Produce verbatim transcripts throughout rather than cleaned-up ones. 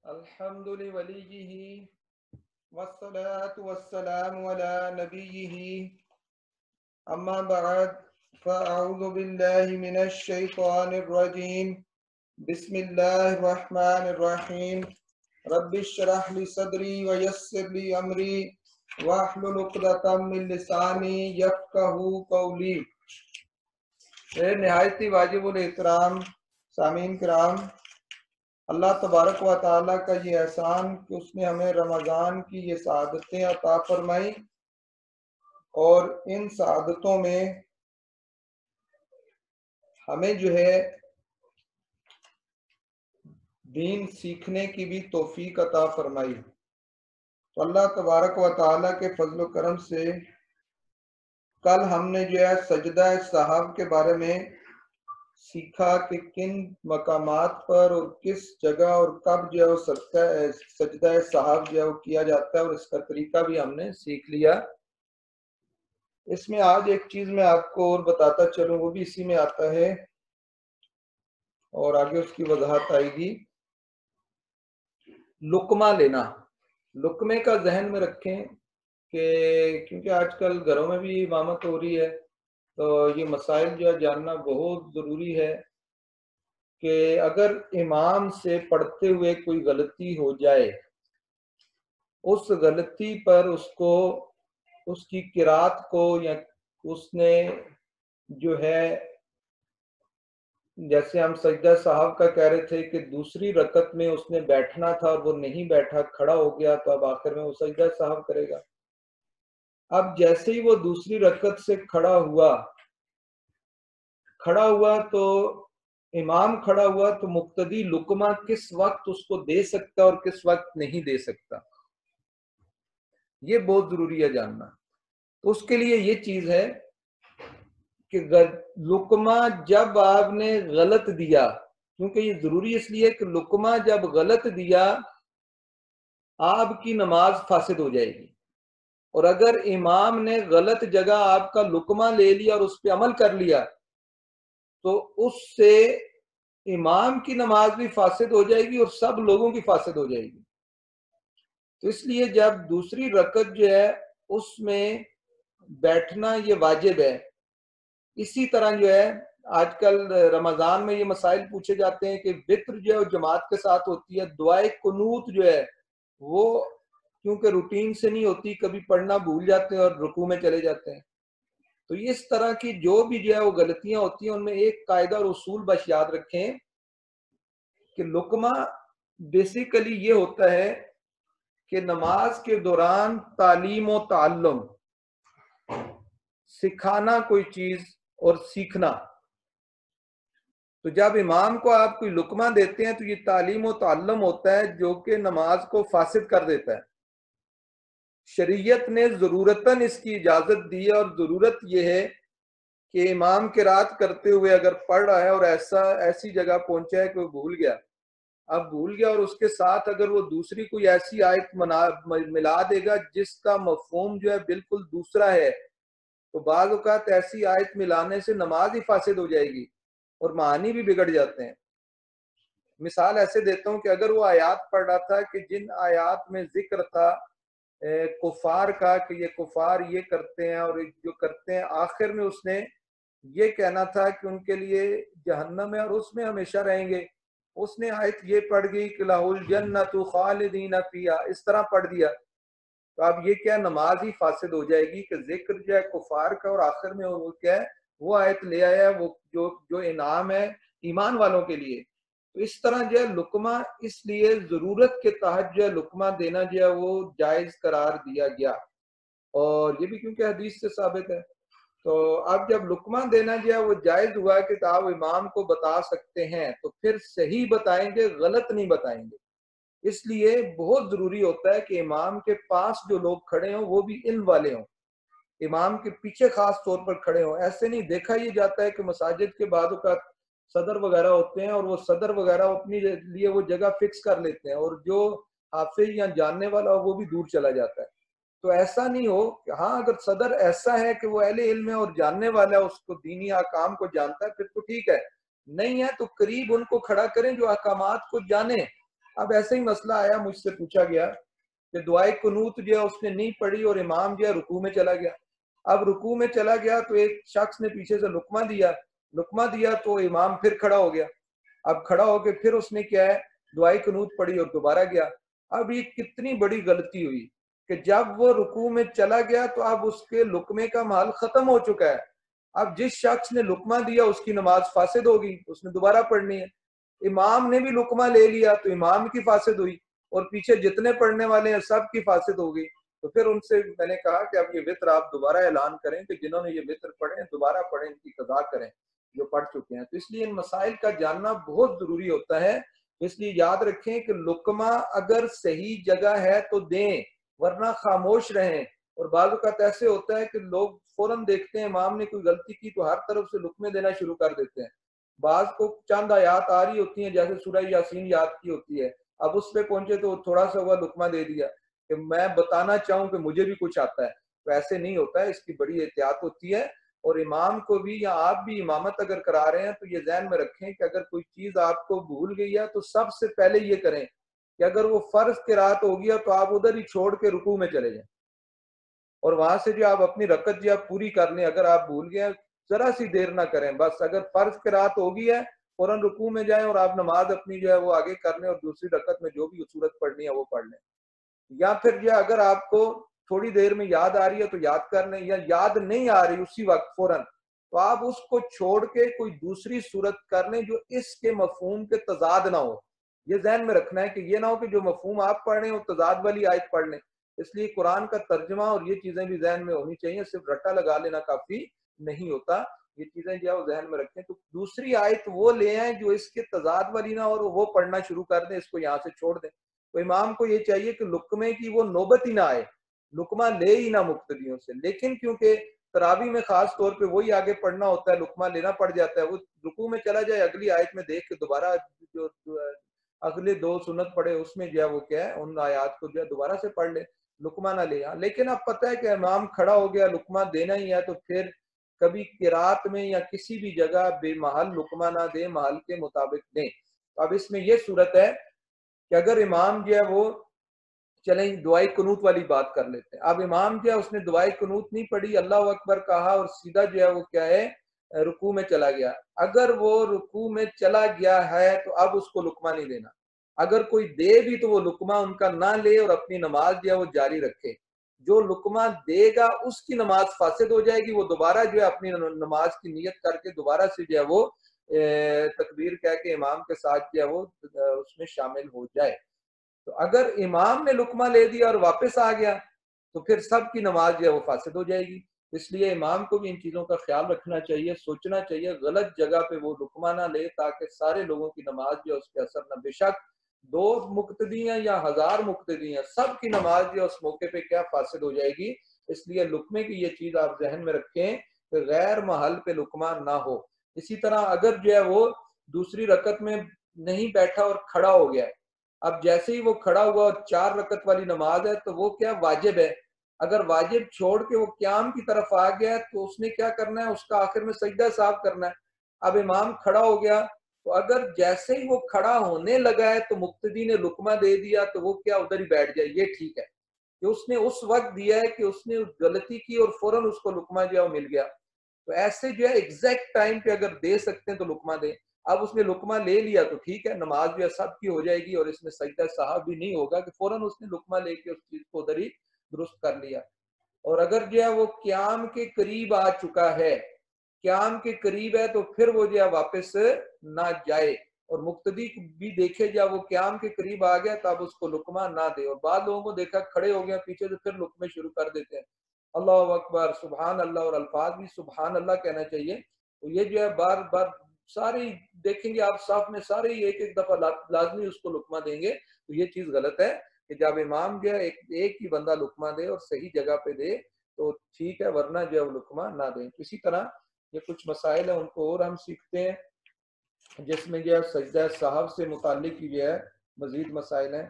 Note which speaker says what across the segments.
Speaker 1: الحمد لوليه والصلاة والسلام على نبيه أما بعد فأعوذ بالله من الشيطان الرجيم بسم الله الرحمن الرحيم رب اشرح لي صدري ويسر لي أمري واحلل عقدة من لساني يفقهوا قولي۔ نہایتی واجب الاحترام سامعین کرام، اللہ تبارک و تعالیٰ کا یہ احسان کہ اس نے ہمیں رمضان کی یہ سعادتیں عطا فرمائی، اور ان سعادتوں میں ہمیں جو ہے دین سیکھنے کی بھی توفیق عطا فرمائی۔ تو اللہ تبارک و تعالیٰ کے فضل و کرم سے کل ہم نے جو ہے سجدہ سہو کے بارے میں سیکھا کہ کن مقامات پر اور کس جگہ اور کب جو ہے سجدہ سہو جو ہے وہ کیا جاتا ہے، اور اس کا طریقہ بھی ہم نے سیکھ لیا۔ اس میں آج ایک چیز میں آپ کو اور بتاتا چلوں، وہ بھی اسی میں آتا ہے اور آگے اس کی وضاحت آئے گی۔ لقمہ لینا، لقمے کا ذہن میں رکھیں کہ کیونکہ آج کل گھروں میں بھی امامت ہو رہی ہے، تو یہ مسائل جو ہے جاننا بہت ضروری ہے کہ اگر امام سے پڑھتے ہوئے کوئی غلطی ہو جائے، اس غلطی پر اس کو اس کی قرات کو یا اس نے جو ہے جیسے ہم سجدہ سہو کا کہہ رہے تھے کہ دوسری رکعت میں اس نے بیٹھنا تھا اور وہ نہیں بیٹھا، کھڑا ہو گیا، تو اب آخر میں وہ سجدہ سہو کرے گا۔ اب جیسے ہی وہ دوسری رکعت سے کھڑا ہوا کھڑا ہوا تو امام کھڑا ہوا تو مقتدی لقمہ کس وقت اس کو دے سکتا اور کس وقت نہیں دے سکتا، یہ بہت ضروری ہے جاننا۔ تو اس کے لیے یہ چیز ہے کہ لقمہ جب آپ نے غلط دیا، کیونکہ یہ ضروری اس لیے کہ لقمہ جب غلط دیا آپ کی نماز فاسد ہو جائے گی، اور اگر امام نے غلط جگہ آپ کا لقمہ لے لیا اور اس پہ عمل کر لیا تو اس سے امام کی نماز بھی فاسد ہو جائے گی اور سب لوگوں کی فاسد ہو جائے گی۔ تو اس لیے جب دوسری رکعت جو ہے اس میں بیٹھنا یہ واجب ہے۔ اسی طرح جو ہے آج کل رمضان میں یہ مسائل پوچھے جاتے ہیں کہ وتر جو ہے وہ جماعت کے ساتھ ہوتی ہے، دعائے قنوت جو ہے وہ کیونکہ روٹین سے نہیں ہوتی، کبھی پڑھنا بھول جاتے ہیں اور رکوع میں چلے جاتے ہیں۔ تو اس طرح کی جو بھی جو ہے وہ غلطیاں ہوتی ہیں، ان میں ایک قاعدہ اور اصول بس یاد رکھیں کہ لقمہ بیسیکلی یہ ہوتا ہے کہ نماز کے دوران تعلیم و تعلم، سکھانا کوئی چیز اور سیکھنا، تو جب امام کو آپ کوئی لقمہ دیتے ہیں تو یہ تعلیم و تعلم ہوتا ہے جو کہ نماز کو فاسد کر دیتا ہے۔ شریعت نے ضرورتاً اس کی اجازت دی ہے، اور ضرورت یہ ہے کہ امام قرات کرتے ہوئے اگر پڑھ رہا ہے اور ایسا ایسی جگہ پہنچا ہے کہ وہ بھول گیا، اب بھول گیا اور اس کے ساتھ اگر وہ دوسری کوئی ایسی آیت ملا دے گا جس کا مفہوم جو ہے بالکل دوسرا ہے، تو بعض اوقات ایسی آیت ملانے سے نماز ہی فاسد ہو جائے گی اور معانی بھی بگڑ جاتے ہیں۔ مثال ایسے دیتا ہوں کہ اگر وہ آیات پڑھ رہا تھا کہ جن آیات میں ذکر تھا کفار کا کہ یہ کفار یہ کرتے ہیں اور جو کرتے ہیں، آخر میں اس نے یہ کہنا تھا کہ ان کے لیے جہنم ہے اور اس میں ہمیشہ رہیں گے، اس نے آیت یہ پڑھ گئی کہ لَهُ الْجَنَّةُ خَالِدِينَ فِيهَا، اس طرح پڑھ دیا، تو اب یہ کیا نماز ہی فاسد ہو جائے گی کہ ذکر جو ہے کفار کا اور آخر میں وہ کیا ہے وہ آیت لے آیا وہ جو جو انعام ہے ایمان والوں کے لیے۔ تو اس طرح جو ہے لقمہ اس لیے ضرورت کے تحت جو ہے لقمہ دینا جو ہے وہ جائز قرار دیا گیا، اور یہ بھی کیونکہ حدیث سے ثابت ہے۔ تو اب جب لقمہ دینا جو ہے وہ جائز ہوا کہ آپ امام کو بتا سکتے ہیں تو پھر صحیح بتائیں گے، غلط نہیں بتائیں گے۔ اس لیے بہت ضروری ہوتا ہے کہ امام کے پاس جو لوگ کھڑے ہوں وہ بھی علم والے ہوں، امام کے پیچھے خاص طور پر کھڑے ہوں۔ ایسے نہیں دیکھا یہ جاتا ہے کہ مساجد کے بعد اوقات صدر وغیرہ ہوتے ہیں اور وہ صدر وغیرہ اپنی لیے وہ جگہ فکس کر لیتے ہیں، اور جو حافظ یا جاننے والا ہو وہ بھی دور چلا جاتا ہے۔ تو ایسا نہیں ہو کہ ہاں اگر صدر ایسا ہے کہ وہ اہل علم ہے اور جاننے والا ہے، اس کو دینی احکام کو جانتا ہے، پھر تو ٹھیک ہے، نہیں ہے تو قریب ان کو کھڑا کریں جو احکامات کو جانیں، اب ایسا ہی مسئلہ آیا, مجھ سے پوچھا گیا کہ دعائے قنوت جو ہے اس نے نہیں پڑھی اور امام جو ہے رکوع میں چلا گیا. اب رکوع میں چلا گیا تو ایک شخص نے پیچھے سے لقمہ دیا, لقمہ دیا تو امام پھر کھڑا ہو گیا. اب کھڑا ہو کے پھر اس نے کیا ہے دعائے قنوت پڑھی اور دوبارہ گیا. اب یہ کتنی بڑی غلطی ہوئی کہ جب وہ رکوع میں چلا گیا تو اب اس کے لقمے کا محل ختم ہو چکا ہے. اب جس شخص نے لقمہ دیا اس کی نماز فاسد ہوگی, اس نے دوبارہ پڑھنی ہے. امام نے بھی لقمہ لے لیا تو امام کی فاسد ہوئی, اور پیچھے جتنے پڑھنے والے ہیں سب کی فاسد ہو گئی. تو پھر ان سے میں نے کہا کہ اب یہ وطر آپ دوبارہ اعلان کریں کہ جنہوں نے یہ وطر پڑھے دوبارہ پڑھیں, ان کی قضا کریں جو پڑھ چکے ہیں. تو اس لیے ان مسائل کا جاننا بہت ضروری ہوتا ہے. اس لیے یاد رکھیں کہ لقمہ اگر صحیح جگہ ہے تو دیں, ورنہ خاموش رہیں. اور بعض اوقات ایسے ہوتا ہے کہ لوگ فوراً دیکھتے ہیں امام نے کوئی غلطی کی تو ہر طرف سے لقمے دینا شروع کر دیتے ہیں. بعض کو چند آیات آ رہی ہوتی ہیں, جیسے سورہ یاسین یاد کی ہوتی ہے, اب اس پہ پہنچے تو تھوڑا سا ہوا لقمہ دے دیا کہ میں بتانا چاہوں کہ مجھے بھی کچھ آتا ہے. تو ایسے نہیں ہوتا ہے, اس کی بڑی احتیاط ہوتی ہے. اور امام کو بھی یا آپ بھی امامت اگر کرا رہے ہیں تو یہ ذہن میں رکھیں کہ اگر کوئی چیز آپ کو بھول گئی ہے تو سب سے پہلے یہ کریں کہ اگر وہ فرض قرات ہو گیا تو آپ ادھر ہی چھوڑ کے رکوع میں چلے جائیں, اور وہاں سے جو آپ اپنی رکعت جو آپ پوری کر لیں. اگر آپ بھول گئے ذرا سی دیر نہ کریں, بس اگر فرض قرات ہو گئی ہے فوراً رکوع میں جائیں اور آپ نماز اپنی جو ہے وہ آگے کر لیں, اور دوسری رکعت میں جو بھی صورت پڑھنی ہے وہ پڑھ لیں. یا پھر جو اگر آپ کو تھوڑی دیر میں یاد آ رہی ہے تو یاد کر لیں, یا یاد نہیں آ رہی اسی وقت فوراً تو آپ اس کو چھوڑ کے کوئی دوسری صورت کر لیں جو اس کے مفہوم کے تضاد نہ ہو. یہ ذہن میں رکھنا ہے کہ یہ نہ ہو کہ جو مفہوم آپ پڑھ رہے ہیں وہ تضاد والی آیت پڑھ لیں. اس لیے قرآن کا ترجمہ اور یہ چیزیں بھی ذہن میں ہونی چاہیے, صرف رٹا لگا لینا کافی نہیں ہوتا. یہ چیزیں جو ہے وہ ذہن میں رکھیں. تو دوسری آیت وہ لے آئیں جو اس کے تضاد والی نہ اور وہ پڑھنا شروع کر دیں, اس کو یہاں سے چھوڑ دیں. تو امام کو یہ چاہیے کہ لقمے کی وہ نوبت ہی نہ آئے, لقمہ لے ہی نہ مقتدیوں سے. لیکن کیونکہ تراویح میں خاص طور پہ وہی آگے پڑھنا ہوتا ہے, لقمہ لینا پڑ جاتا ہے, وہ رکوع میں چلا جائے اگلی آیت میں دیکھ کے دوبارہ جو اگلے دو سنت پڑھے اس میں جو ہے وہ کیا ہے ان آیات کو جو ہے دوبارہ سے پڑھ لے, لقمہ نہ لے. لیکن اب پتہ ہے کہ امام کھڑا ہو گیا, لقمہ دینا ہی ہے, تو پھر کبھی قرات میں یا کسی بھی جگہ بے محل لقمہ نہ دے, محل کے مطابق دیں. اب اس میں یہ صورت ہے کہ اگر امام جو ہے وہ چلیں دعائے قنوت والی بات کر لیتے ہیں. اب امام جو ہے اس نے دعائے قنوت نہیں پڑھی, اللہ اکبر کہا اور سیدھا جو ہے وہ کیا ہے رکوع میں چلا گیا. اگر وہ رکوع میں چلا گیا ہے تو اب اس کو لقمہ نہیں دینا. اگر کوئی دے بھی تو وہ لقمہ ان کا نہ لے اور اپنی نماز جو ہے وہ جاری رکھے. جو لقمہ دے گا اس کی نماز فاسد ہو جائے گی, وہ دوبارہ جو ہے اپنی نماز کی نیت کر کے دوبارہ سے جو ہے وہ تکبیر کہہ کے امام کے ساتھ جو ہے وہ اس میں شامل ہو جائے. تو اگر امام نے لقمہ لے دیا اور واپس آ گیا تو پھر سب کی نماز جو ہے وہ فاسد ہو جائے گی. اس لیے امام کو بھی ان چیزوں کا خیال رکھنا چاہیے, سوچنا چاہیے غلط جگہ پہ وہ لقمہ نہ لے تاکہ سارے لوگوں کی نماز جو ہے اس پہ اثر نہ. بے شک دو مقتدی ہیں یا ہزار مقتدی ہیں, سب کی نماز جو ہے اس موقع پہ کیا فاسد ہو جائے گی. اس لیے لقمے کی یہ چیز آپ ذہن میں رکھیں کہ غیر محل پہ لقمہ نہ ہو. اسی طرح اگر جو ہے وہ دوسری رکعت میں نہیں بیٹھا اور کھڑا ہو گیا, اب جیسے ہی وہ کھڑا ہوا اور چار رکعت والی نماز ہے تو وہ کیا واجب ہے. اگر واجب چھوڑ کے وہ قیام کی طرف آ گیا تو اس نے کیا کرنا ہے, اس کا آخر میں سجدہ صاحب کرنا ہے. اب امام کھڑا ہو گیا تو اگر جیسے ہی وہ کھڑا ہونے لگا ہے تو مقتدی نے لقمہ دے دیا تو وہ کیا ادھر ہی بیٹھ جائے, یہ ٹھیک ہے کہ اس نے اس وقت دیا ہے کہ اس نے غلطی کی اور فوراً اس کو لقمہ جو ہے مل گیا. تو ایسے جو ہے ایگزیکٹ ٹائم پہ اگر دے سکتے ہیں تو لقمہ دیں. اب اس نے لقمہ لے لیا تو ٹھیک ہے, نماز جو ہے سب کی ہو جائے گی اور اس میں سجدہ صاحب بھی نہیں ہوگا کہ فوراً اس نے لقمہ لے کے اس چیز کو ادھر ہی درست کر لیا. اور اگر جو ہے وہ قیام کے قریب آ چکا ہے, قیام کے قریب ہے, تو پھر وہ جو ہے واپس نہ جائے, اور مقتدی بھی دیکھے جب وہ قیام کے قریب آ گیا تب اس کو لقمہ نہ دے. اور بعض لوگوں کو دیکھا کھڑے ہو گیا پیچھے سے پھر لقمے شروع کر دیتے ہیں, اللہ اکبر سبحان اللہ, اور الفاظ بھی سبحان اللہ کہنا چاہیے. تو یہ جو ہے بار بار ساری دیکھیں گے آپ صاف میں سارے ایک ایک دفعہ لازمی اس کو لقمہ دیں گے. تو یہ چیز غلط ہے کہ جب امام جو ہے ایک ایک ہی بندہ لقمہ دے اور صحیح جگہ پہ دے تو ٹھیک ہے, ورنہ جو ہے وہ لقمہ نہ دیں. اسی طرح یہ کچھ مسائل ہیں ان کو اور ہم سیکھتے ہیں جس میں جو ہے سجدہ صاحب سے متعلق جو ہے مزید مسائل ہیں.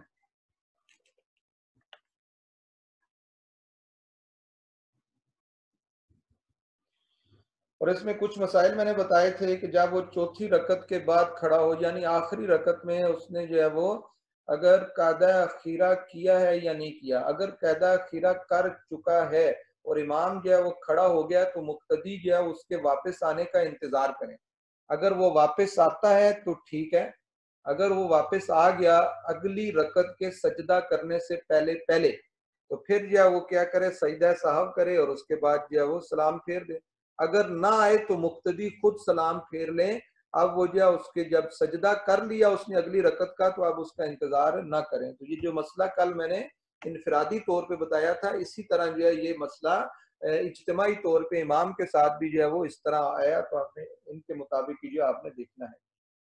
Speaker 1: اور اس میں کچھ مسائل میں نے بتائے تھے کہ جب وہ چوتھی رکعت کے بعد کھڑا ہو, یعنی آخری رکعت میں اس نے جو ہے وہ اگر قاعدہ اخیرہ کیا ہے یا نہیں کیا. اگر قاعدہ اخیرہ کر چکا ہے اور امام جو ہے وہ کھڑا ہو گیا تو مقتدی جو ہے اس کے واپس آنے کا انتظار کریں. اگر وہ واپس آتا ہے تو ٹھیک ہے، اگر وہ واپس آ گیا اگلی رکعت کے سجدہ کرنے سے پہلے پہلے تو پھر جو ہے وہ کیا کرے، سجدہ سہو کرے اور اس کے بعد جو ہے وہ سلام پھیر دے. اگر نہ آئے تو مقتدی خود سلام پھیر لیں. اب وہ جو ہے اس کے جب سجدہ کر لیا اس نے اگلی رکعت کا تو اب اس کا انتظار نہ کریں. تو یہ جو مسئلہ کل میں نے انفرادی طور پہ بتایا تھا، اسی طرح جو ہے یہ مسئلہ اجتماعی طور پہ امام کے ساتھ بھی جو ہے وہ اس طرح آیا، تو آپ نے ان کے مطابق جو آپ نے دیکھنا ہے.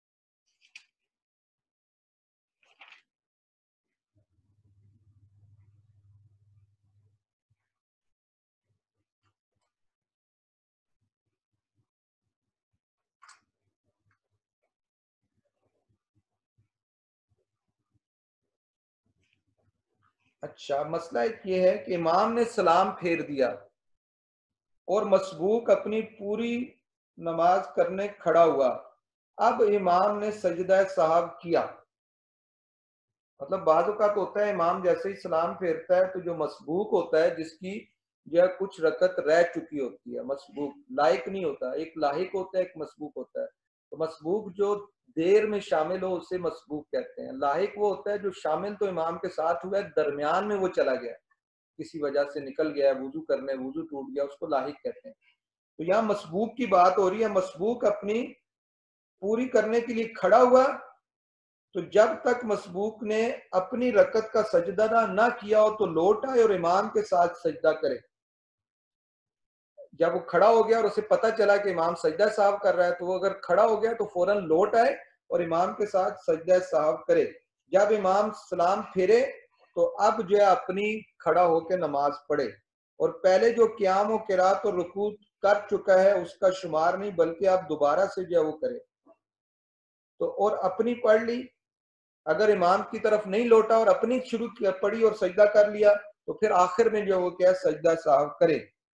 Speaker 1: اچھا، مسئلہ ایک یہ ہے کہ امام نے سلام پھیر دیا اور مسبوق اپنی پوری نماز کرنے کھڑا ہوا. اب امام نے سجدہ سہو کیا. مطلب بعض اوقات ہوتا ہے امام جیسے ہی سلام پھیرتا ہے تو جو مسبوق ہوتا ہے، جس کی جو ہے کچھ رکعت رہ چکی ہوتی ہے، مسبوق لائق نہیں ہوتا، ایک لاحق ہوتا ہے ایک مسبوق ہوتا ہے. تو مسبوق جو دیر میں شامل ہو اسے مسبوق کہتے ہیں. لاحق وہ ہوتا ہے جو شامل تو امام کے ساتھ ہوا ہے، درمیان میں وہ چلا گیا، کسی وجہ سے نکل گیا، وضو کرنے وضو ٹوٹ گیا، اس کو لاحق کہتے ہیں. تو یہاں مسبوق کی بات ہو رہی ہے. مسبوق اپنی پوری کرنے کے لیے کھڑا ہوا تو جب تک مسبوق نے اپنی رکعت کا سجدہ نہ کیا ہو تو لوٹ آئے اور امام کے ساتھ سجدہ کرے. جب وہ کھڑا ہو گیا اور اسے پتہ چلا کہ امام سجدہ سہو کر رہا ہے تو وہ اگر کھڑا ہو گیا تو فوراً لوٹ آئے اور امام کے ساتھ سجدہ سہو کرے. جب امام سلام پھیرے تو اب جو ہے اپنی کھڑا ہو کے نماز پڑھے، اور پہلے جو قیام و قرات اور رکوع کر چکا ہے اس کا شمار نہیں، بلکہ آپ دوبارہ سے جو ہے وہ کرے. تو اور اپنی پڑھ لی، اگر امام کی طرف نہیں لوٹا اور اپنی شروع پڑھی اور سجدہ کر لیا تو پھر آخر میں جو وہ کیا سجدہ سہو کرے.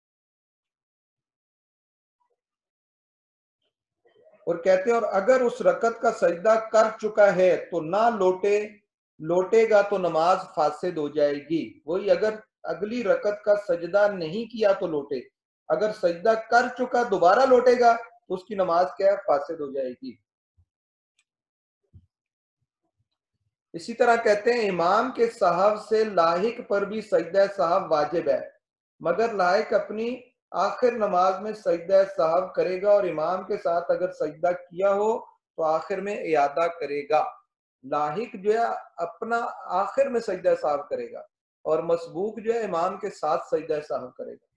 Speaker 1: اور کہتے ہیں اور اگر اس رکعت کا سجدہ کر چکا ہے تو نہ لوٹے لوٹے گا تو نماز فاسد ہو جائے گی. وہی اگر اگلی رکعت کا سجدہ نہیں کیا تو لوٹے، اگر سجدہ کر چکا دوبارہ لوٹے گا تو اس کی نماز کیا ہے، فاسد ہو جائے گی. اسی طرح کہتے ہیں امام کے صاحب سے لاحق پر بھی سجدہ صاحب واجب ہے، مگر لاحق اپنی آخر نماز میں سجدہ صاحب کرے گا، اور امام کے ساتھ اگر سجدہ کیا ہو تو آخر میں اعادہ کرے گا. لاحق جو ہے اپنا آخر میں سجدہ صاحب کرے گا اور مسبوق جو ہے امام کے ساتھ سجدہ صاحب کرے گا.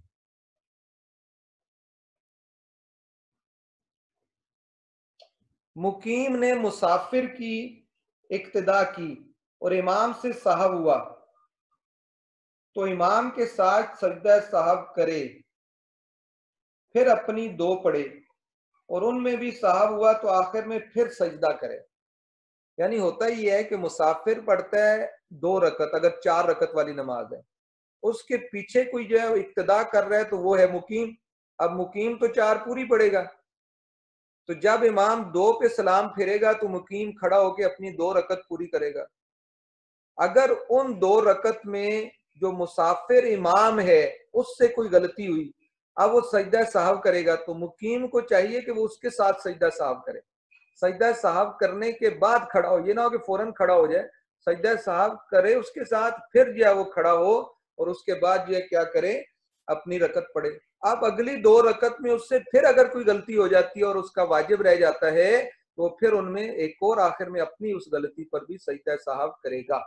Speaker 1: مقیم نے مسافر کی اقتدا کی اور امام سے سہو ہوا تو امام کے ساتھ سجدہ صاحب کرے، پھر اپنی دو پڑھے اور ان میں بھی سہو ہوا تو آخر میں پھر سجدہ کرے. یعنی ہوتا ہی ہے کہ مسافر پڑھتا ہے دو رکعت، اگر چار رکعت والی نماز ہے، اس کے پیچھے کوئی جو ہے اقتدا کر رہا ہے تو وہ ہے مقیم. اب مقیم تو چار پوری پڑھے گا، تو جب امام دو پہ سلام پھیرے گا تو مقیم کھڑا ہو کے اپنی دو رکعت پوری کرے گا. اگر ان دو رکعت میں جو مسافر امام ہے اس سے کوئی غلطی ہوئی، اب وہ سجدہ صاحب کرے گا تو مقیم کو چاہیے کہ وہ اس کے ساتھ سجدہ صاحب کرے. سجدہ صاحب کرنے کے بعد کھڑا ہو، یہ نہ ہو کہ فوراً کھڑا ہو جائے، سجدہ صاحب کرے اس کے ساتھ، پھر جو ہے وہ کھڑا ہو اور اس کے بعد جو ہے کیا کرے، اپنی رکعت پڑھے. اب اگلی دو رکعت میں اس سے پھر اگر کوئی غلطی ہو جاتی ہے اور اس کا واجب رہ جاتا ہے تو پھر ان میں ایک اور آخر میں اپنی اس غلطی پر بھی سجدہ صاحب کرے گا.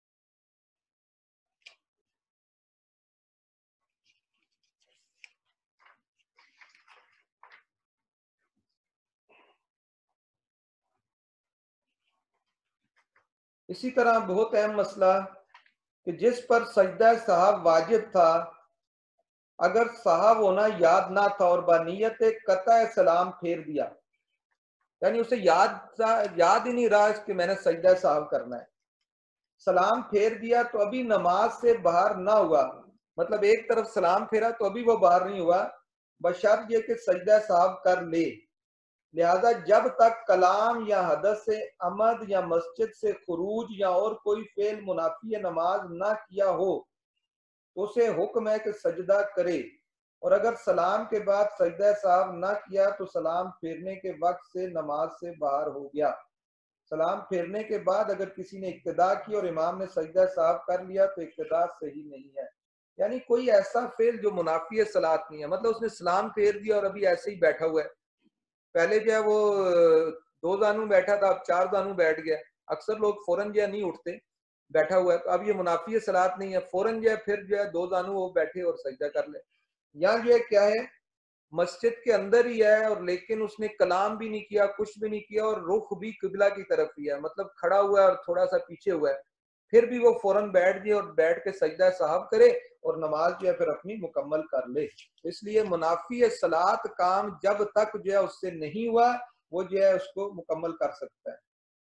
Speaker 1: اسی طرح بہت اہم مسئلہ کہ جس پر سجدہ صاحب واجب تھا، اگر صاحب ہونا یاد نہ تھا اور بنیت قطع سلام پھیر دیا، یعنی اسے یاد یاد ہی نہیں رہا کہ میں نے سجدہ صاحب کرنا ہے، سلام پھیر دیا تو ابھی نماز سے باہر نہ ہوا، مطلب ایک طرف سلام پھیرا تو ابھی وہ باہر نہیں ہوا، بشرط یہ کہ سجدہ صاحب کر لے. لہذا جب تک کلام یا حدث سے عمد یا مسجد سے خروج یا اور کوئی فعل منافی نماز نہ کیا ہو تو اسے حکم ہے کہ سجدہ کرے، اور اگر سلام کے بعد سجدہ صاحب نہ کیا تو سلام پھیرنے کے وقت سے نماز سے باہر ہو گیا۔ سلام پھیرنے کے بعد اگر کسی نے ابتدا کی اور امام نے سجدہ صاحب کر لیا تو ابتدا صحیح نہیں ہے، یعنی کوئی ایسا فعل جو منافی صلاۃ نہیں ہے، مطلب اس نے سلام پھیر دیا اور ابھی ایسے ہی بیٹھا ہوا ہے، پہلے جو ہے وہ دو زانو بیٹھا تھا اب چار زانو بیٹھ گیا، اکثر لوگ فوراً جو ہے نہیں اٹھتے، بیٹھا ہوا ہے، تو اب یہ منافی صلاۃ نہیں ہے، فوراً جو ہے پھر جو ہے دو زانو وہ بیٹھے اور سجدہ کر لے۔ یہاں جو ہے کیا ہے، مسجد کے اندر ہی ہے اور لیکن اس نے کلام بھی نہیں کیا، کچھ بھی نہیں کیا، اور رخ بھی قبلہ کی طرف ہی ہے، مطلب کھڑا ہوا ہے اور تھوڑا سا پیچھے ہوا ہے، پھر بھی وہ فوراً بیٹھ جائے اور بیٹھ کے سجدہ صاحب کرے اور نماز جو ہے پھر اپنی مکمل کر لے۔ اس لیے منافی صلاۃ کام جب تک جو ہے اس سے نہیں ہوا وہ جو ہے اس کو مکمل کر سکتا ہے۔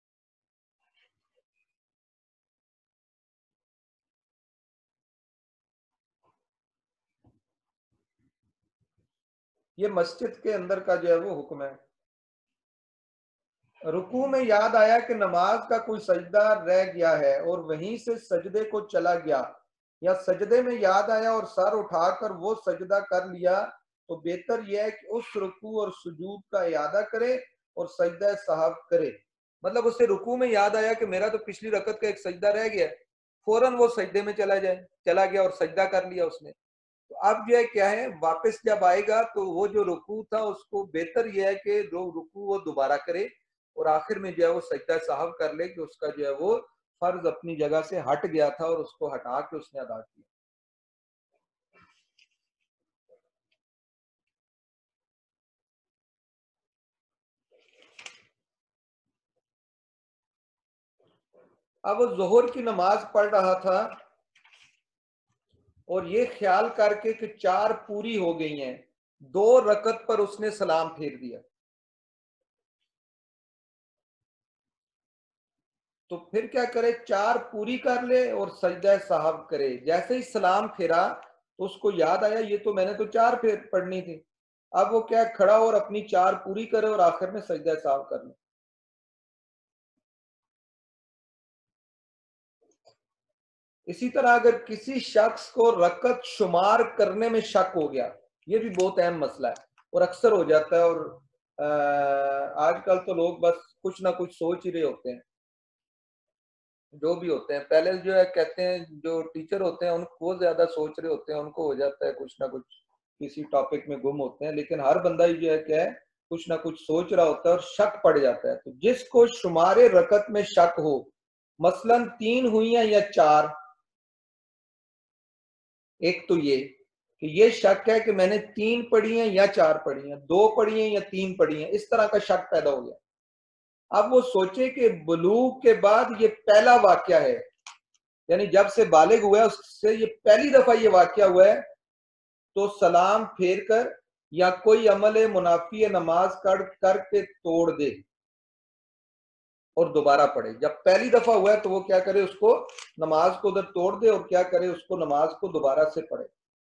Speaker 1: یہ مسجد کے اندر کا جو ہے وہ حکم ہے۔ رکوع میں یاد آیا کہ نماز کا کوئی سجدہ رہ گیا ہے اور وہیں سے سجدے کو چلا گیا، یا سجدے میں یاد آیا اور سر اٹھا کر وہ سجدہ کر لیا، تو بہتر یہ ہے کہ اس رکوع اور سجود کا اعادہ کرے اور سجدہ صاحب کرے۔ مطلب اس سے رکوع میں یاد آیا کہ میرا تو پچھلی رکعت کا ایک سجدہ رہ گیا، فوراً وہ سجدے میں چلا جائے چلا گیا اور سجدہ کر لیا اس نے، تو اب جو ہے کیا ہے، واپس جب آئے گا تو وہ جو رکوع تھا اس کو بہتر یہ ہے کہ جو رکوع وہ دوبارہ کرے اور آخر میں جو ہے وہ سجدہ صاحب کر لے کہ اس کا جو ہے وہ فرض اپنی جگہ سے ہٹ گیا تھا اور اس کو ہٹا کے اس نے ادا کیا۔ اب وہ ظہر کی نماز پڑھ رہا تھا اور یہ خیال کر کے کہ چار پوری ہو گئی ہیں، دو رکعت پر اس نے سلام پھیر دیا، تو پھر کیا کرے، چار پوری کر لے اور سجدہ صاحب کرے۔ جیسے ہی سلام پھیرا تو اس کو یاد آیا یہ تو میں نے تو چار پھیر پڑھنی تھی، اب وہ کیا کھڑا اور اپنی چار پوری کرے اور آخر میں سجدہ صاحب کر لے۔ اسی طرح اگر کسی شخص کو رکعت شمار کرنے میں شک ہو گیا، یہ بھی بہت اہم مسئلہ ہے اور اکثر ہو جاتا ہے، اور آج کل تو لوگ بس کچھ نہ کچھ سوچ ہی رہے ہوتے ہیں، جو بھی ہوتے ہیں پہلے جو ہے کہتے ہیں جو ٹیچر ہوتے ہیں ان کو زیادہ سوچ رہے ہوتے ہیں، ان کو ہو جاتا ہے کچھ نہ کچھ کسی ٹاپک میں گم ہوتے ہیں، لیکن ہر بندہ ہی جو ہے کیا ہے کچھ نہ کچھ سوچ رہا ہوتا ہے اور شک پڑ جاتا ہے۔ تو جس کو شمار رکعت میں شک ہو، مثلا تین ہوئی ہیں یا چار، ایک تو یہ کہ یہ شک ہے کہ میں نے تین پڑھی ہیں یا چار پڑھی ہیں، دو پڑھی ہیں یا تین پڑھی ہیں، اس طرح کا شک پیدا ہو گیا۔ اب وہ سوچے کہ بلوغ کے بعد یہ پہلا واقعہ ہے، یعنی جب سے بالغ ہوا ہے اس سے یہ پہلی دفعہ یہ واقعہ ہوا ہے، تو سلام پھیر کر یا کوئی عمل منافی نماز کر کے توڑ دے اور دوبارہ پڑھے۔ جب پہلی دفعہ ہوا ہے تو وہ کیا کرے، اس کو نماز کو ادھر توڑ دے اور کیا کرے، اس کو نماز کو دوبارہ سے پڑھے۔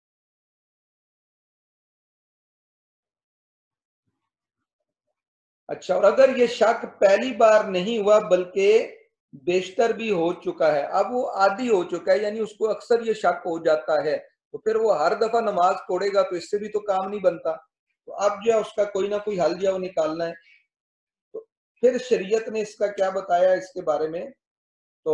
Speaker 1: اچھا، اور اگر یہ شک پہلی بار نہیں ہوا بلکہ بیشتر بھی ہو چکا ہے، اب وہ عادی ہو چکا ہے، یعنی اس کو اکثر یہ شک ہو جاتا ہے، تو پھر وہ ہر دفعہ نماز توڑے گا تو اس سے بھی تو کام نہیں بنتا، تو اب جو ہے اس کا کوئی نہ کوئی حل جو ہے وہ نکالنا ہے۔ تو پھر شریعت نے اس کا کیا بتایا اس کے بارے میں، تو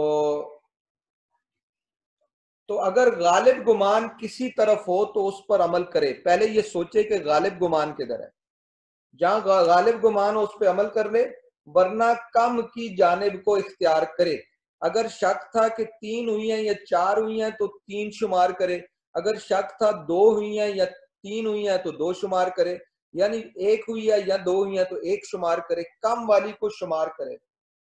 Speaker 1: تو اگر غالب گمان کسی طرف ہو تو اس پر عمل کرے، پہلے یہ سوچے کہ غالب گمان کدھر ہے، جہاں غالب گمان ہو اس پہ عمل کر لے، ورنہ کم کی جانب کو اختیار کرے۔ اگر شک تھا کہ تین ہوئی ہیں یا چار ہوئی ہیں تو تین شمار کرے، اگر شک تھا دو ہوئی ہیں یا تین ہوئی ہیں تو دو شمار کرے، یعنی ایک ہوئی ہے یا دو ہوئی ہیں تو ایک شمار کرے، کم والی کو شمار کرے۔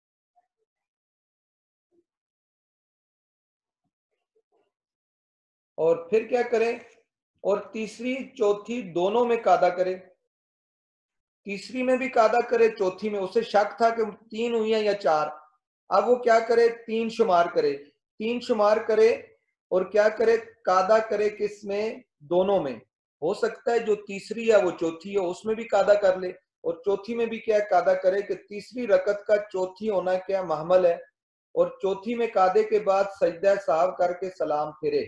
Speaker 1: اور پھر کیا کرے، اور تیسری چوتھی دونوں میں قاعدہ کرے، تیسری میں بھی قاعدہ کرے، چوتھی میں، اسے شک تھا کہ تین ہوئی ہیں یا چار، اب وہ کیا کرے، تین شمار کرے، تین شمار کرے اور کیا کرے، قاعدہ کرے کس میں، دونوں میں، ہو سکتا ہے جو تیسری ہے وہ چوتھی ہے اس میں بھی قاعدہ کر لے، اور چوتھی میں بھی کیا قادہ کرے کہ تیسری رکعت کا چوتھی ہونا کیا محمل ہے، اور چوتھی میں قادے کے بعد سجدہ صاحب کر کے سلام پھرے۔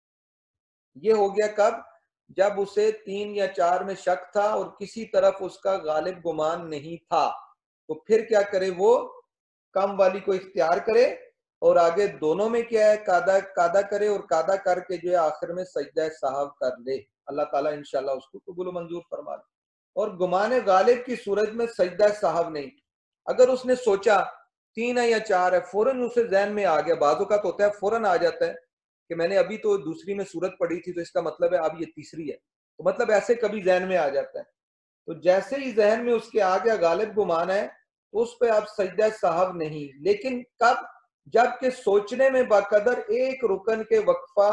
Speaker 1: یہ ہو گیا کب؟ جب اسے تین یا چار میں شک تھا اور کسی طرف اس کا غالب گمان نہیں تھا، تو پھر کیا کرے؟ وہ کم والی کو اختیار کرے اور آگے دونوں میں کیا ہے قادہ قادہ کرے، اور قادہ کر کے جو ہے آخر میں سجدہ صاحب کر لے۔ اللہ تعالیٰ انشاءاللہ اس کو قبول و منظور فرما لے۔ اور گمان غالب کی صورت میں سجدہ صاحب نہیں۔ اگر اس نے سوچا تین ہے یا چار ہے، فوراً اسے ذہن میں آ گیا، بعض اوقات ہوتا ہے فوراً آ جاتا ہے کہ میں نے ابھی تو دوسری میں صورت پڑھی تھی تو اس کا مطلب ہے اب یہ تیسری ہے، تو مطلب ایسے کبھی ذہن میں آ جاتا ہے، تو جیسے ہی ذہن میں اس کے آ گیا غالب گمان ہے تو اس پہ اب سجدہ صاحب نہیں۔ لیکن کب؟ جب کہ سوچنے میں باقدر ایک رکن کے وقفہ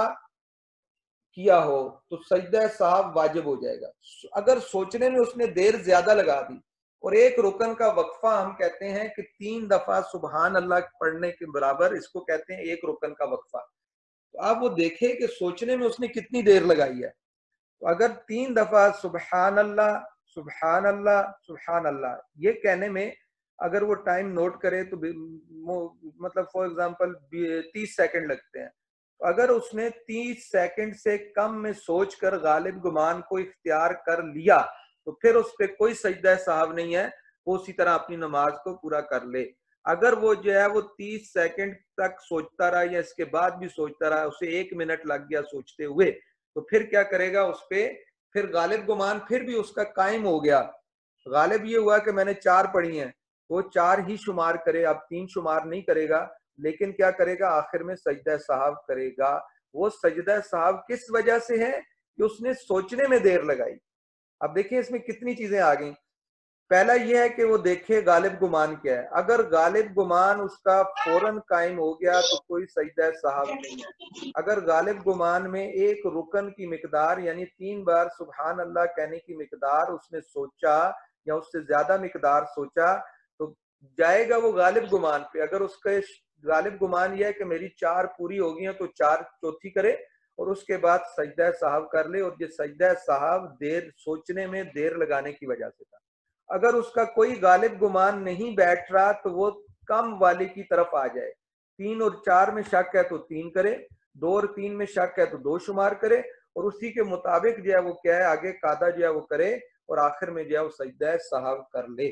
Speaker 1: کیا ہو تو سجدہ صاحب واجب ہو جائے گا۔ اگر سوچنے میں اس نے دیر زیادہ لگا دی، اور ایک رکن کا وقفہ ہم کہتے ہیں کہ تین دفعہ سبحان اللہ پڑھنے کے برابر، اس کو کہتے ہیں ایک رکن کا وقفہ، تو آپ وہ دیکھیں کہ سوچنے میں اس نے کتنی دیر لگائی ہے۔ تو اگر تین دفعہ سبحان اللہ سبحان اللہ سبحان اللہ یہ کہنے میں اگر وہ ٹائم نوٹ کرے تو مطلب فار ایگزامپل تیس سیکنڈ لگتے ہیں، تو اگر اس نے تیس سیکنڈ سے کم میں سوچ کر غالب گمان کو اختیار کر لیا تو پھر اس پہ کوئی سجدہ صاحب نہیں ہے، وہ اسی طرح اپنی نماز کو پورا کر لے۔ اگر وہ جو ہے وہ تیس سیکنڈ تک سوچتا رہا یا اس کے بعد بھی سوچتا رہا، اسے ایک منٹ لگ گیا سوچتے ہوئے، تو پھر کیا کرے گا؟ اس پہ پھر غالب گمان پھر بھی اس کا قائم ہو گیا۔ غالب یہ ہوا کہ میں نے چار پڑھی ہیں، وہ چار ہی شمار کرے، اب تین شمار نہیں کرے گا، لیکن کیا کرے گا؟ آخر میں سجدہ صاحب کرے گا۔ وہ سجدہ صاحب کس وجہ سے ہے؟ کہ اس نے سوچنے میں دیر لگائی۔ اب دیکھیں اس میں کتنی چیزیں آ گئیں۔ پہلا یہ ہے کہ وہ دیکھے غالب گمان کیا ہے۔ اگر غالب گمان اس کا فوراً قائم ہو گیا تو کوئی سجدہ صاحب نہیں ہے۔ اگر غالب گمان میں ایک رکن کی مقدار یعنی تین بار سبحان اللہ کہنے کی مقدار اس نے سوچا یا اس سے زیادہ مقدار سوچا تو جائے گا وہ غالب گمان پہ۔ اگر اس کا غالب گمان یہ ہے کہ میری چار پوری ہو گئی ہیں تو چار چوتھی کرے اور اس کے بعد سجدہ صاحب کر لے، اور یہ سجدہ صاحب دیر سوچنے میں دیر لگانے کی وجہ سے تھا۔ اگر اس کا کوئی غالب گمان نہیں بیٹھ رہا تو وہ کم والی کی طرف آ جائے۔ تین اور چار میں شک ہے تو تین کرے، دو اور تین میں شک ہے تو دو شمار کرے، اور اسی کے مطابق جو ہے وہ کیا ہے آگے قادہ جو ہے وہ کرے، اور آخر میں جو ہے وہ سجدہ صاحب کر لے۔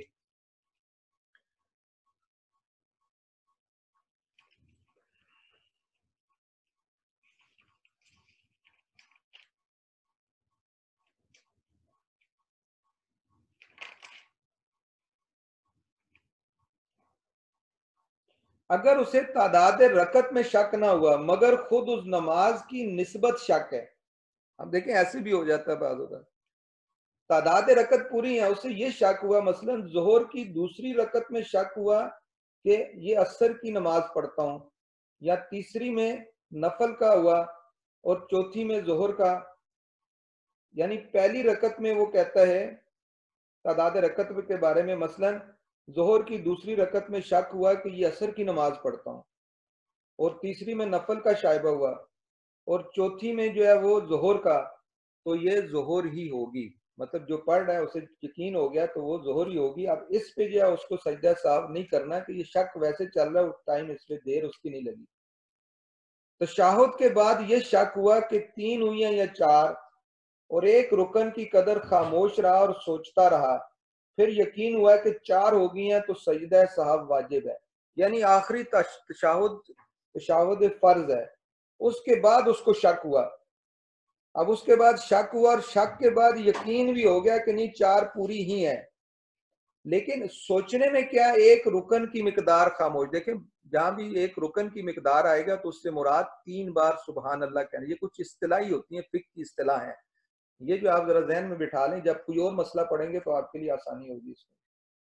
Speaker 1: اگر اسے تعداد رکعت میں شک نہ ہوا مگر خود اس نماز کی نسبت شک ہے، اب دیکھیں ایسے بھی ہو جاتا ہے بعض اوقات، تعداد رکعت پوری ہے، اسے یہ شک ہوا مثلا ظہر کی دوسری رکعت میں شک ہوا کہ یہ عصر کی نماز پڑھتا ہوں، یا تیسری میں نفل کا ہوا اور چوتھی میں ظہر کا، یعنی پہلی رکعت میں وہ کہتا ہے تعداد رکعت کے بارے میں مثلا ظہر کی دوسری رکعت میں شک ہوا کہ یہ عصر کی نماز پڑھتا ہوں، اور تیسری میں نفل کا شائبہ ہوا، اور چوتھی میں جو ہے وہ ظہر کا، تو یہ ظہر ہی ہوگی، مطلب جو پڑھ رہا ہے اسے یقین ہو گیا تو وہ ظہر ہی ہوگی۔ اب اس پہ جو ہے اس کو سجدہ صاحب نہیں کرنا کہ یہ شک ویسے چل رہا ہے، اس ٹائم اس پہ دیر اس کی نہیں لگی۔ تشہد کے بعد یہ شک ہوا کہ تین ہوئی ہیں یا چار، اور ایک رکن کی قدر خاموش رہا اور سوچتا رہا، پھر یقین ہوا کہ چار ہو گئی ہیں تو سجدہ صاحب واجب ہے، یعنی آخری تشہد تشہد فرض ہے۔ اس کے بعد اس کو شک ہوا، اب اس کے بعد شک ہوا اور شک کے بعد یقین بھی ہو گیا کہ نہیں چار پوری ہی ہیں، لیکن سوچنے میں کیا ایک رکن کی مقدار خاموش، دیکھیں جہاں بھی ایک رکن کی مقدار آئے گا تو اس سے مراد تین بار سبحان اللہ کہنا۔ یہ کچھ اصطلاحی ہوتی ہیں، فقہ کی اصطلاح ہیں، یہ جو آپ ذرا ذہن میں بٹھا لیں، جب کوئی اور مسئلہ پڑھیں گے تو آپ کے لیے آسانی ہوگی اس میں۔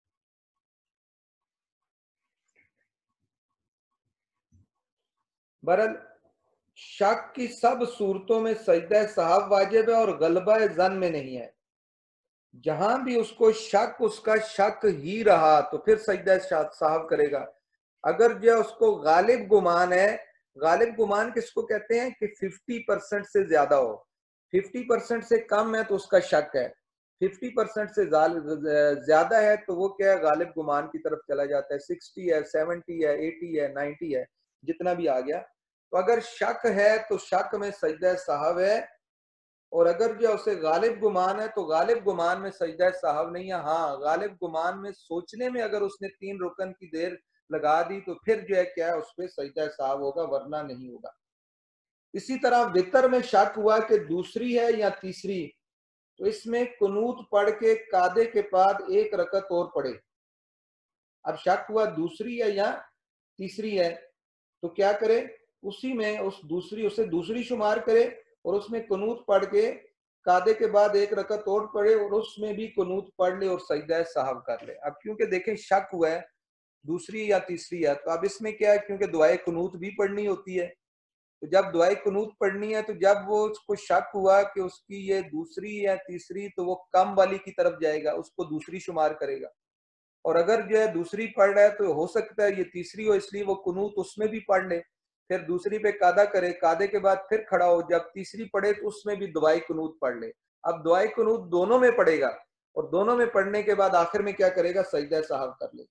Speaker 1: بہرحال شک کی سب صورتوں میں سجدہ صاحب واجب ہے اور غلبہ ظن میں نہیں ہے۔ جہاں بھی اس کو شک اس کا شک ہی رہا تو پھر سجدہ صاحب کرے گا۔ اگر جو اس کو غالب گمان ہے، غالب گمان کس کو کہتے ہیں کہ ففٹی پرسنٹ سے زیادہ ہو، ففٹی پرسنٹ سے کم ہے تو اس کا شک ہے، फिफ्टी परसेंट से ज्यादा है तो वो क्या है, गालिब गुमान की तरफ चला जाता है। सिक्सटी है, सेवेंटी है, एटी है, नाइंटी है, जितना भी आ गया। तो अगर शक है तो शक में सजदा साहब है, और अगर जो उसे गालिब गुमान है तो गालिब गुमान में सजदा साहब नहीं है। हाँ, गालिब गुमान में सोचने में अगर उसने तीन रुकन की देर लगा दी तो फिर जो है क्या है, उस पर सजदा साहब होगा, वरना नहीं होगा। इसी तरह वितर में शक हुआ कि दूसरी है या तीसरी, तो इसमें कुनूत पढ़ के कादे के बाद एक रकत और पढ़े। अब शक हुआ दूसरी है या तीसरी है, तो क्या करे, उसी में उस दूसरी उसे दूसरी शुमार करे और उसमें कुनूत पढ़ के कादे के बाद एक रकत और पढ़े और उसमें भी कुनूत पढ़ ले और सजदा साहब कर ले। अब क्योंकि देखें शक हुआ है दूसरी या तीसरी है, तो अब इसमें क्या है, क्योंकि दुआए कुनूत भी पढ़नी होती है, तो जब दुआए कुनूत पढ़नी है तो जब वो उसको शक हुआ कि उसकी ये दूसरी या तीसरी, तो वो कम वाली की तरफ जाएगा, उसको दूसरी शुमार करेगा। और अगर जो है दूसरी पढ़ रहा है तो हो सकता है ये तीसरी हो, इसलिए वो कुनूत उसमें भी पढ़ ले, फिर दूसरी पे कादा करे, कादे के बाद फिर खड़ा हो, जब तीसरी पढ़े तो उसमें भी दुआई कुनूत पढ़ ले। अब दुआई कुनूत दोनों में पढ़ेगा और दोनों में पढ़ने के बाद आखिर में क्या करेगा, सजदा साहब कर ले।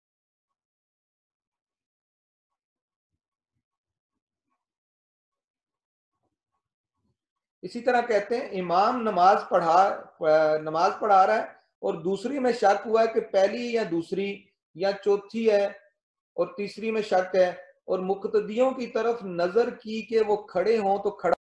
Speaker 1: इसी तरह कहते हैं इमाम नमाज पढ़ा नमाज पढ़ा रहा है और दूसरी में शक हुआ है कि पहली या दूसरी या चौथी है और तीसरी में शक है, और मुक्तदियों की तरफ नजर की कि वो खड़े हों तो खड़ा